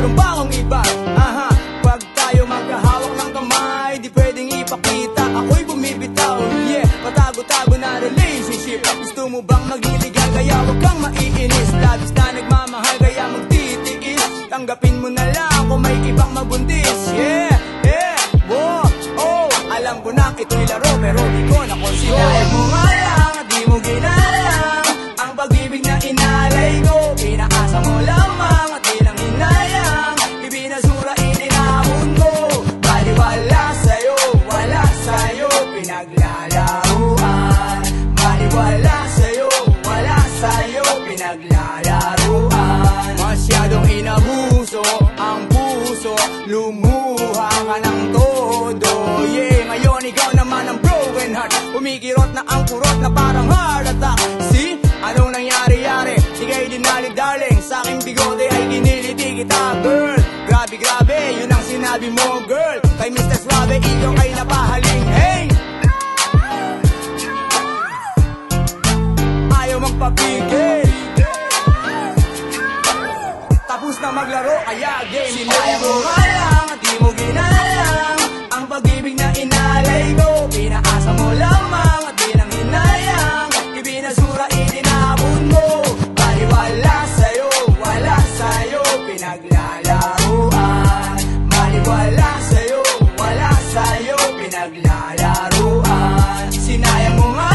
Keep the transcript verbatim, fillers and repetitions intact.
meron ba akong iba? Aha, wag tayo magkahawak ng kamay, di pwedeng ipakita ako'y bumibitaw. Yeah, patago-tago na relationship. Gusto mo bang maging legal? Kaya wag kang maiinis. Labis na nagmamahal kaya magtitiis. Tanggapin mo na lang kung may ibang mabundis. Yeah, yeah, wow, oh. Alam ko na ito'y laro pero di ko na konsider. Kaya mo nga lang at di mo ginalang ang pag-ibig na inalay ko. Pinaasa mo lamang at di lang hinayang. Ibinasura, itinahon mo. Bali wala sa'yo, wala sa'yo pinaglalaruan. Bali wala sa'yo, wala sa'yo pinaglalaruan. Masyadong inabuso ang puso, lumuha ka ng todo. Yeah, ngayon ikaw naman ang broken heart. Umikirot na ang kurot na parang heart attack. See? Anong nangyari-yari? Ika'y dinali darling. Sa aking bigote ay giniliti kita girl. Grabe grabe, yun ang sinabi mo girl. Kay Mister Suave, ikaw ay napahaling. Hey! Ayaw magpapigil. Tapos na maglaro kaya game. Sinaya mo nga lang at di mo ginalang ang pag-ibig na inalay ko. Pinaasa mo lamang at di lang hinayang. Ibinasura, itinapon mo. Bali wala sa'yo, wala sa'yo pinaglalaruan. Bali wala sa'yo, wala sa'yo pinaglalaruan. Sinayang mo nga